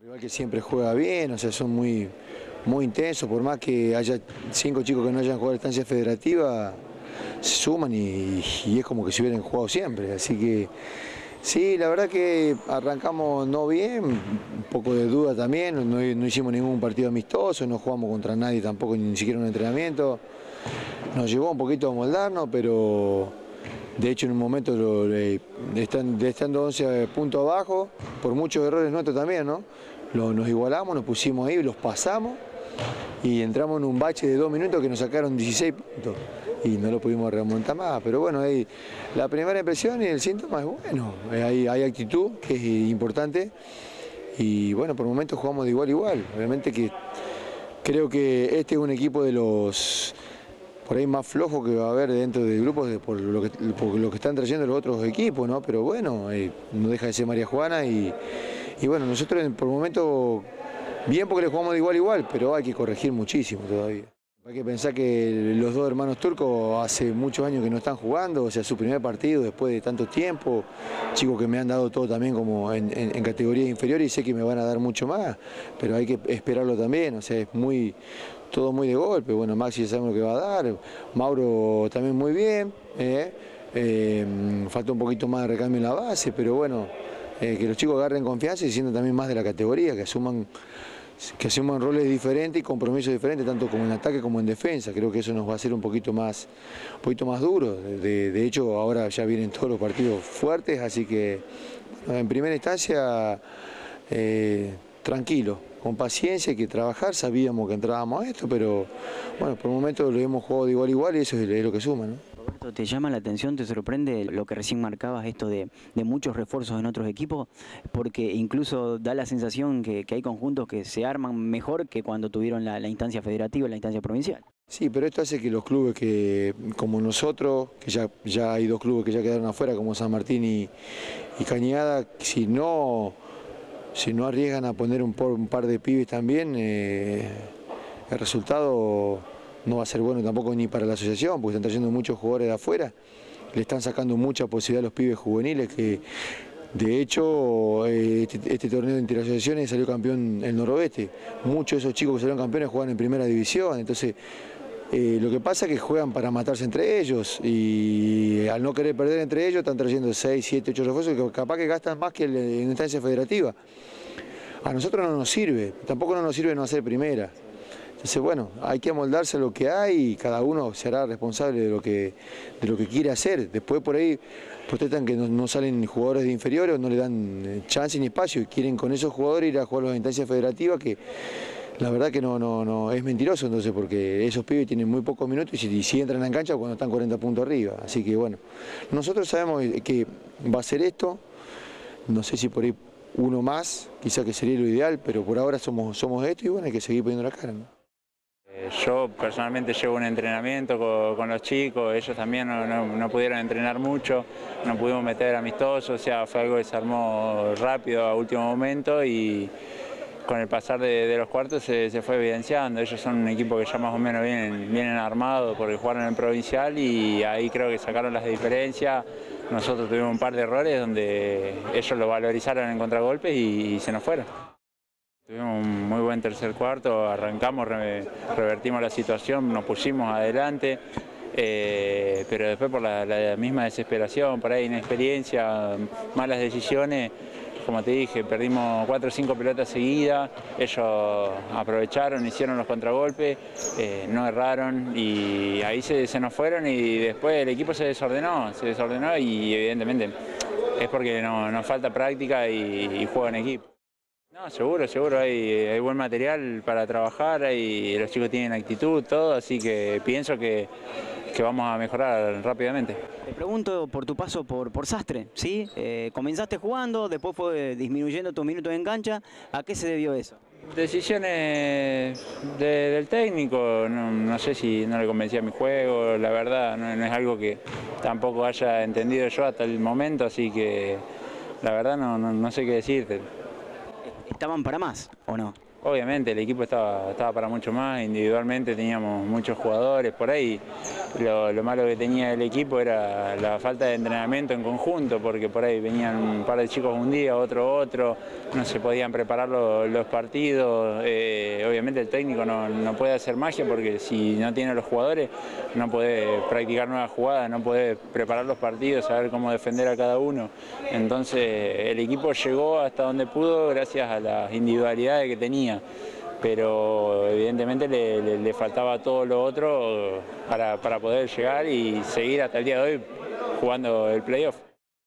Rival que siempre juega bien, o sea, son muy intensos, por más que haya 5 chicos que no hayan jugado a la instancia federativa, se suman y es como que se hubieran jugado siempre, así que sí, la verdad que arrancamos no bien, un poco de duda también, no hicimos ningún partido amistoso, no jugamos contra nadie tampoco, ni siquiera un entrenamiento, nos llevó un poquito a moldarnos, pero de hecho en un momento estando 11 puntos abajo, por muchos errores nuestros también, ¿no? Nos igualamos, nos pusimos ahí, los pasamos y entramos en un bache de 2 minutos que nos sacaron 16 puntos y no lo pudimos remontar más. Pero bueno, ahí, la primera impresión y el síntoma es bueno, hay actitud que es importante y bueno, por momentos jugamos de igual a igual. Obviamente que creo que este es un equipo de los por ahí más flojo que va a haber dentro del grupo por lo que están trayendo los otros equipos, ¿no? Pero bueno, no deja de ser María Juana y bueno, nosotros por el momento, bien porque le jugamos de igual a igual, pero hay que corregir muchísimo todavía. Hay que pensar que los dos hermanos turcos hace muchos años que no están jugando, o sea, su primer partido después de tanto tiempo, chicos que me han dado todo también como en categorías inferiores y sé que me van a dar mucho más, pero hay que esperarlo también, o sea, es todo muy de golpe. Bueno, Maxi ya sabemos lo que va a dar, Mauro también muy bien, falta un poquito más de recambio en la base, pero bueno, que los chicos agarren confianza y sientan también más de la categoría, que asuman roles diferentes y compromisos diferentes, tanto como en ataque como en defensa. Creo que eso nos va a hacer un poquito más duro. De hecho, ahora ya vienen todos los partidos fuertes, así que en primera instancia, tranquilo, con paciencia, hay que trabajar. Sabíamos que entrábamos a esto, pero bueno, por el momento lo hemos jugado de igual a igual y eso es lo que suma, ¿no? Roberto, ¿te llama la atención, te sorprende lo que recién marcabas, esto de muchos refuerzos en otros equipos? Porque incluso da la sensación que hay conjuntos que se arman mejor que cuando tuvieron la instancia federativa, la instancia provincial. Sí, pero esto hace que los clubes que, como nosotros, que ya hay 2 clubes que ya quedaron afuera, como San Martín y Cañada, si no arriesgan a poner un par de pibes también, el resultado no va a ser bueno tampoco ni para la asociación, porque están trayendo muchos jugadores de afuera, le están sacando mucha posibilidad a los pibes juveniles que, de hecho, este torneo de interasociaciones salió campeón el Noroeste. Muchos de esos chicos que salieron campeones juegan en primera división, entonces lo que pasa es que juegan para matarse entre ellos y al no querer perder entre ellos están trayendo 6, 7, 8 refuerzos que capaz que gastan más que en instancia federativa. A nosotros no nos sirve, tampoco no nos sirve no hacer primera. Entonces, bueno, hay que amoldarse a lo que hay y cada uno será responsable de lo que quiere hacer. Después por ahí protestan que no salen jugadores de inferiores, no le dan chance ni espacio y quieren con esos jugadores ir a jugar a las instancias federativas, que la verdad que no es mentiroso, entonces, porque esos pibes tienen muy pocos minutos y si entran en cancha cuando están 40 puntos arriba. Así que bueno, nosotros sabemos que va a ser esto, no sé si por ahí uno más, quizá que sería lo ideal, pero por ahora somos esto y bueno, hay que seguir poniendo la cara, ¿no? Yo personalmente llevo un entrenamiento con los chicos, ellos también no pudieron entrenar mucho, no pudimos meter amistosos, o sea, fue algo que se armó rápido a último momento y con el pasar de los cuartos se fue evidenciando. Ellos son un equipo que ya más o menos vienen armados porque jugaron en el provincial y ahí creo que sacaron las diferencias. Nosotros tuvimos un par de errores donde ellos lo valorizaron en contragolpes y se nos fueron. Tuvimos un muy buen tercer cuarto, arrancamos, revertimos la situación, nos pusimos adelante, pero después por la misma desesperación, por ahí inexperiencia, malas decisiones, como te dije, perdimos 4 o 5 pelotas seguidas, ellos aprovecharon, hicieron los contragolpes, no erraron y ahí se nos fueron y después el equipo se desordenó y evidentemente es porque nos falta práctica y juego en equipo. No, seguro, hay buen material para trabajar, los chicos tienen actitud, todo, así que pienso que vamos a mejorar rápidamente. Te pregunto por tu paso por Sastre, ¿sí? Comenzaste jugando, después fue disminuyendo tus minutos en cancha, ¿a qué se debió eso? Decisiones del técnico, no sé si no le convencía mi juego, la verdad no es algo que tampoco haya entendido yo hasta el momento, así que la verdad no sé qué decirte. ¿Estaban para más o no? Obviamente el equipo estaba para mucho más, individualmente teníamos muchos jugadores por ahí. Lo malo que tenía el equipo era la falta de entrenamiento en conjunto, porque por ahí venían un par de chicos un día, otro, no se podían preparar los partidos. Obviamente el técnico no puede hacer magia, porque si no tiene los jugadores no puede practicar nuevas jugadas, no puede preparar los partidos, saber cómo defender a cada uno. Entonces el equipo llegó hasta donde pudo gracias a las individualidades que tenía, pero evidentemente le faltaba todo lo otro para poder llegar y seguir hasta el día de hoy jugando el playoff.